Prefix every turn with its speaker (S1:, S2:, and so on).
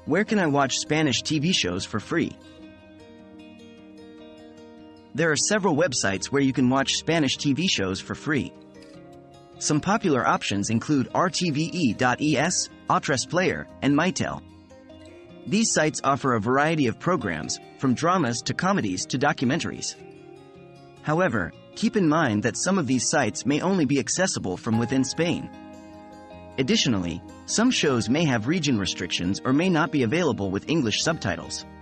S1: Where can I watch Spanish TV shows for free? There are several websites where you can watch Spanish TV shows for free. Some popular options include RTVE.es, Atresplayer, and Mytel. These sites offer a variety of programs, from dramas to comedies to documentaries. However, keep in mind that some of these sites may only be accessible from within Spain. Additionally, some shows may have region restrictions or may not be available with English subtitles.